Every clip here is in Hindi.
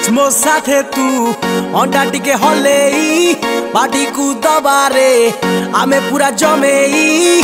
नाच मो साथे तू अंडा टिके हलेई पार्टी को दबारे आमे पूरा जमेई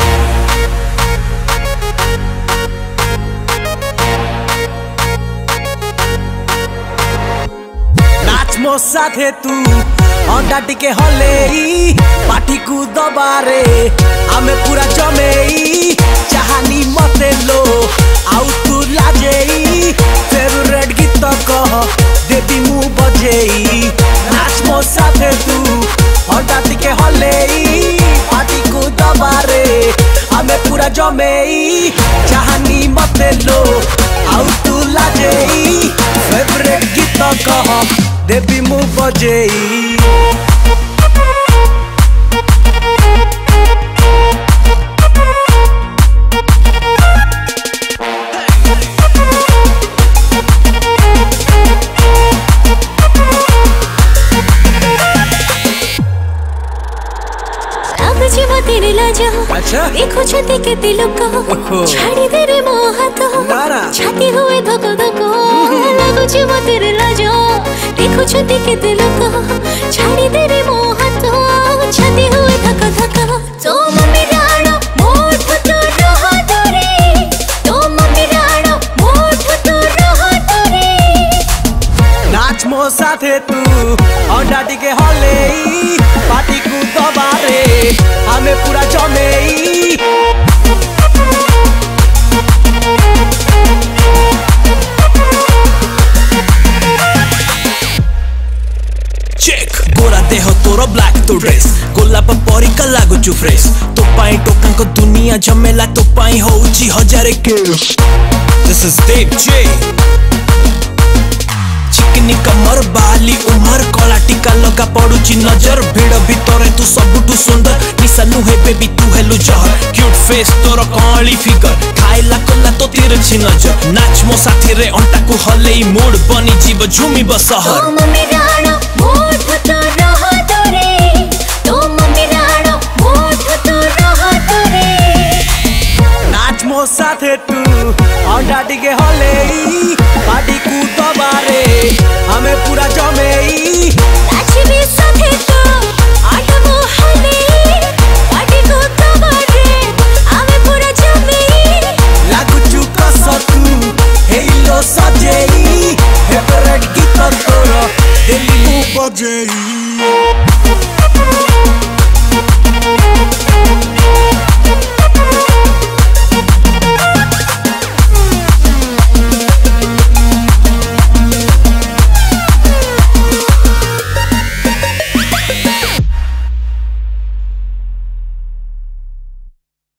नाच मो साथे तू अंडा टिके हलेई पार्टी को दबारे आमे पूरा जमेई चाहानी मते लो आउ तू लाजेई फेवरेट गीत कह देवी मु बजेई नाच मो साथे तू अंडा टिके हलेई पार्टी को दबारे आमे पूरा जमेई चाहानी मते लो आउ तू लाजेई फेवरेट गीत कह देवी मु बजेई तेरे लाजा अच्छा देखो छाती के दिलों को छाड़ी दे रे मोह तो छाती हुए धको धको लागो जीवा तेरे लाजा देखो छाती के दिलों को छाड़ी दे रे मोह तो छाती हुए धको धको तो मम्मी राणो मोठ तो रहा तो रे तो मम्मी राणो मोठ तो रहा तो रे नाच मो साथे तू अंडा टिके हलेई पार्टी को दबारे आमे पूरा जमेई चेक गोरा देह तोर ब्लैक तो ड्रेस गोलाप परिका लागुचु फ्रेश तो पाई टोका को दुनिया जमेला तो पाई होउची हजारे केस दिस इज DevJ चिकनी कमर बाली उमर कला टीका लगा पड़ुची नजर भीड़ भितरे तू सबुठु सुंदर निशा नुहे बेबी तू हेलु जहर क्यूट फेस तोर कॉली फिगर खाइला कला तो तिरछी नजर नाच मो साथी रे अंटा को हलेई मूड बनी जीव झूमी बसहर तो मम्मी राणो मोठ तो रहा तो रे तो मम्मी राणो मोठ तो रहा तो रे नाच मो साथे तू अंडा टिके हलेई पार्टी को दबारे हमें पूरा जमेई नाच भी साथे तो आटा मो हलेई पार्टी को दबारे हमें पूरा जमेई लागुचु कस तू हेलो सजेई फेवरेट गीत तोर दिल्ली मु बजेई